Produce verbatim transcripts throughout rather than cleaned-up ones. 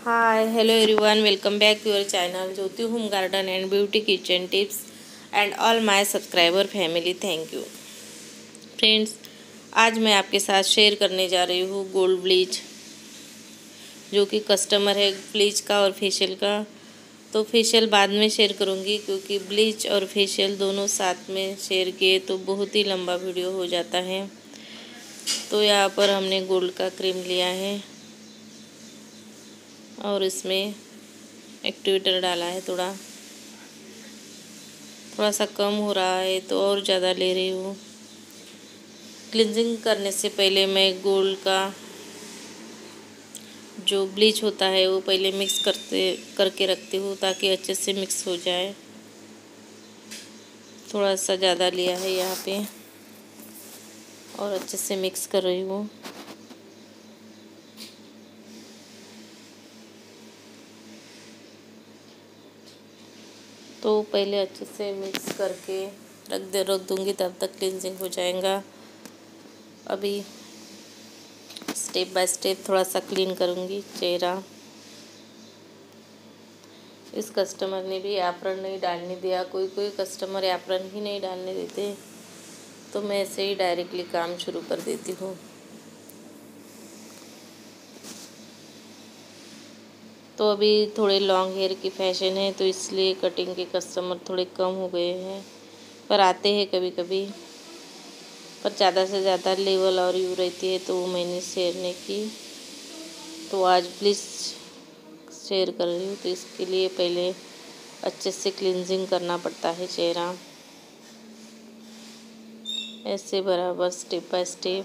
Hi, hello everyone. Welcome back to your channel Jyoti Home Garden and Beauty Kitchen Tips and all my subscriber family. Thank you. Friends, आज मैं आपके साथ share करने जा रही हूँ गोल्ड ब्लीच, जो कि कस्टमर है ब्लीच का और फेशियल का। तो फेशियल बाद में शेयर करूँगी, क्योंकि ब्लीच और फेशियल दोनों साथ में शेयर किए तो बहुत ही लंबा वीडियो हो जाता है। तो यहाँ पर हमने गोल्ड का क्रीम लिया है और इसमें एक्टिवेटर डाला है। थोड़ा थोड़ा सा कम हो रहा है तो और ज़्यादा ले रही हूँ। क्लिनजिंग करने से पहले मैं गोल्ड का जो ब्लीच होता है वो पहले मिक्स करते करके रखती हूँ, ताकि अच्छे से मिक्स हो जाए। थोड़ा सा ज़्यादा लिया है यहाँ पे और अच्छे से मिक्स कर रही हूँ। तो पहले अच्छे से मिक्स करके रख दे रख दूँगी, तब तक क्लिनजिंग हो जाएगा। अभी स्टेप बाय स्टेप थोड़ा सा क्लीन करूँगी चेहरा। इस कस्टमर ने भी एप्रन नहीं डालने दिया। कोई कोई कस्टमर एप्रन ही नहीं डालने देते, तो मैं ऐसे ही डायरेक्टली काम शुरू कर देती हूँ। तो अभी थोड़े लॉन्ग हेयर की फैशन है, तो इसलिए कटिंग के कस्टमर थोड़े कम हो गए हैं, पर आते हैं कभी कभी। पर ज़्यादा से ज़्यादा लेवल और यू रहती है, तो वो मैंने शेयर नहीं की। तो आज प्लीज़ शेयर कर रही हूँ। तो इसके लिए पहले अच्छे से क्लिनजिंग करना पड़ता है चेहरा, ऐसे बराबर स्टेप बाय स्टेप।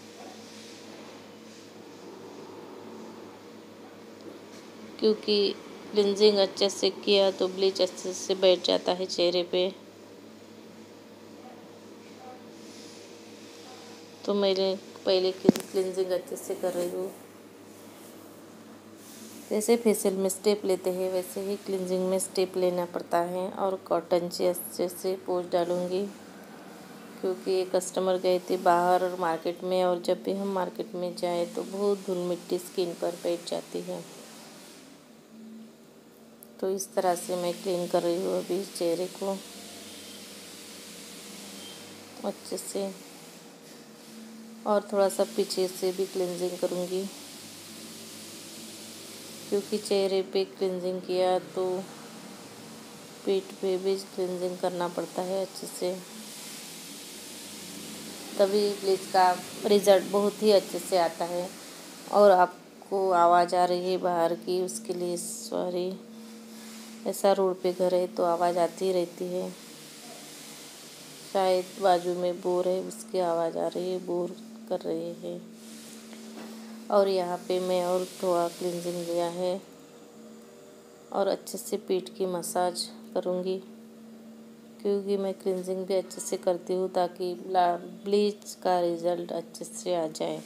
क्योंकि क्लिनजिंग अच्छे से किया तो ब्लीच अच्छे से बैठ जाता है चेहरे पे। तो मैंने पहले क्लिनजिंग अच्छे से कर रही हूँ। जैसे फेशियल में स्टेप लेते हैं, वैसे ही क्लिनजिंग में स्टेप लेना पड़ता है। और कॉटन से अच्छे से पोंछ डालूँगी, क्योंकि ये कस्टमर गए थे बाहर और मार्केट में, और जब भी हम मार्केट में जाए तो बहुत धूल मिट्टी स्किन पर बैठ जाती है। तो इस तरह से मैं क्लीन कर रही हूँ अभी चेहरे को अच्छे से। और थोड़ा सा पीछे से भी क्लिनजिंग करूँगी, क्योंकि चेहरे पे क्लिनजिंग किया तो पीठ पे भी क्लिनजिंग करना पड़ता है अच्छे से, तभी ब्लीच का रिज़ल्ट बहुत ही अच्छे से आता है। और आपको आवाज़ आ रही है बाहर की, उसके लिए सॉरी। ऐसा रोड पे घर है तो आवाज़ आती रहती है। शायद बाजू में बोर है, उसकी आवाज़ आ रही है, बोर कर रहे हैं। और यहाँ पे मैं और थोड़ा क्लिनजिंग लिया है और अच्छे से पीठ की मसाज करूँगी, क्योंकि मैं क्लिनजिंग भी अच्छे से करती हूँ, ताकि ब्लीच का रिज़ल्ट अच्छे से आ जाए।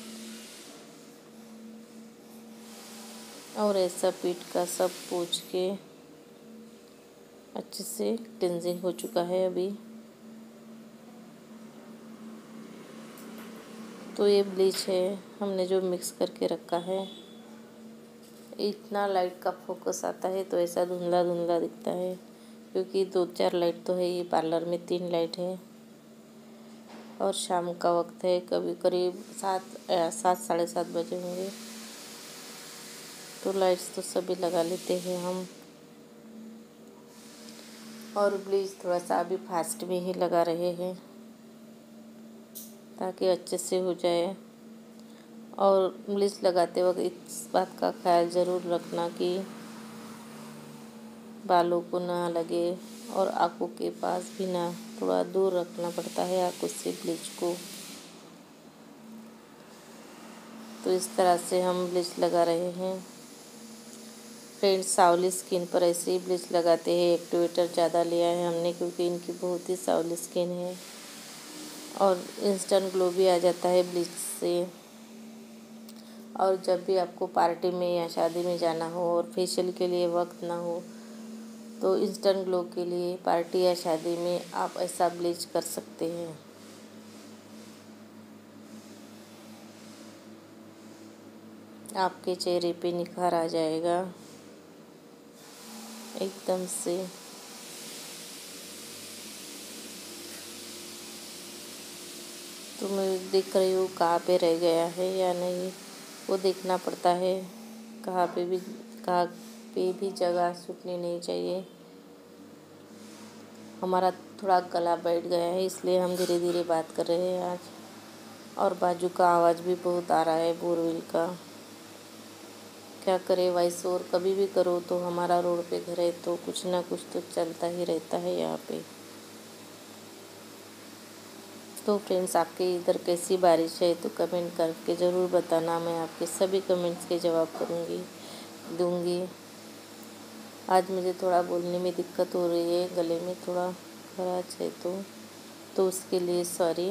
और ऐसा पीठ का सब पोंछ के अच्छे से क्लिनजिंग हो चुका है अभी। तो ये ब्लीच है हमने जो मिक्स करके रखा है। इतना लाइट का फोकस आता है तो ऐसा धुंधला धुंधला दिखता है, क्योंकि दो चार लाइट तो है, ये पार्लर में तीन लाइट है। और शाम का वक्त है, कभी करीब सात सात साढ़े सात बजे होंगे। तो लाइट्स तो सभी लगा लेते हैं हम। और ब्लीच थोड़ा सा अभी फास्ट में ही लगा रहे हैं, ताकि अच्छे से हो जाए। और ब्लीच लगाते वक्त इस बात का ख्याल ज़रूर रखना कि बालों को ना लगे, और आँखों के पास भी ना, थोड़ा दूर रखना पड़ता है आँखों से ब्लीच को। तो इस तरह से हम ब्लीच लगा रहे हैं। फ्रेंड्स, सावली स्किन पर ऐसे ही ब्लीच लगाते हैं। एक्टिवेटर ज़्यादा लिया है हमने, क्योंकि इनकी बहुत ही सावली स्किन है और इंस्टेंट ग्लो भी आ जाता है ब्लीच से। और जब भी आपको पार्टी में या शादी में जाना हो और फेशियल के लिए वक्त ना हो, तो इंस्टेंट ग्लो के लिए पार्टी या शादी में आप ऐसा ब्लीच कर सकते हैं। आपके चेहरे पे निखार आ जाएगा एकदम से। तो मैं देख रही हूँ कहाँ पे रह गया है या नहीं, वो देखना पड़ता है। कहाँ पे भी कहाँ पे भी जगह सूखनी नहीं चाहिए। हमारा थोड़ा गला बैठ गया है, इसलिए हम धीरे धीरे बात कर रहे हैं आज। और बाजू का आवाज़ भी बहुत आ रहा है बोरवेल का। क्या करें, वॉइस ओवर कभी भी करो तो हमारा रोड पे घर है तो कुछ ना कुछ तो चलता ही रहता है यहाँ पे। तो फ्रेंड्स, आपके इधर कैसी बारिश है तो कमेंट करके ज़रूर बताना। मैं आपके सभी कमेंट्स के जवाब करूँगी दूँगी। आज मुझे थोड़ा बोलने में दिक्कत हो रही है, गले में थोड़ा खराश है तो तो उसके लिए सॉरी।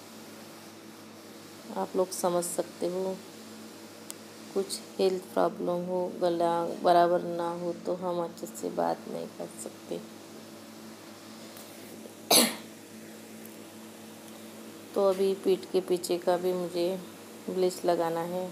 आप लोग समझ सकते हो, कुछ हेल्थ प्रॉब्लम हो, गला बराबर ना हो तो हम अच्छे से बात नहीं कर सकते। तो अभी पीठ के पीछे का भी मुझे ब्लीच लगाना है।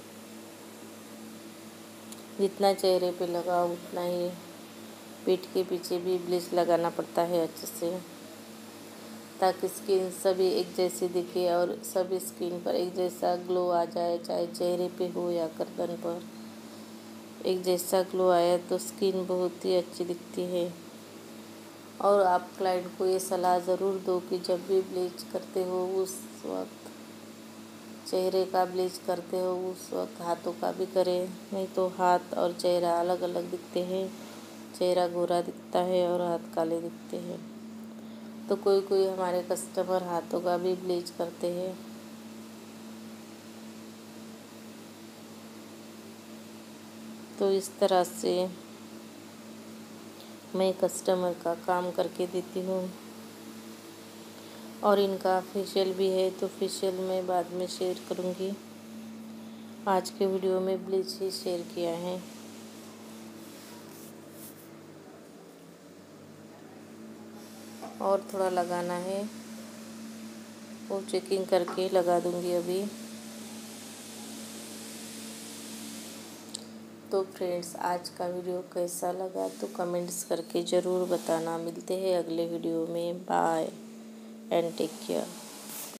जितना चेहरे पे लगा उतना ही पीठ के पीछे भी ब्लीच लगाना पड़ता है अच्छे से, ताकि स्किन सभी एक जैसी दिखे और सभी स्किन पर एक जैसा ग्लो आ जाए। चाहे चेहरे पे हो या गर्दन पर, एक जैसा ग्लो आया तो स्किन बहुत ही अच्छी दिखती है। और आप क्लाइंट को ये सलाह ज़रूर दो कि जब भी ब्लीच करते हो उस वक्त, चेहरे का ब्लीच करते हो उस वक्त हाथों का भी करें, नहीं तो हाथ और चेहरा अलग अलग दिखते हैं। चेहरा गोरा दिखता है और हाथ काले दिखते हैं। तो कोई कोई हमारे कस्टमर हाथों का भी ब्लीच करते हैं। तो इस तरह से मैं कस्टमर का काम करके देती हूँ। और इनका फेशियल भी है तो फेशियल मैं बाद में शेयर करूँगी। आज के वीडियो में ब्लीच ही शेयर किया है। और थोड़ा लगाना है, वो चेकिंग करके लगा दूँगी अभी। तो फ्रेंड्स, आज का वीडियो कैसा लगा तो कमेंट्स करके ज़रूर बताना। मिलते हैं अगले वीडियो में। Bye and take care.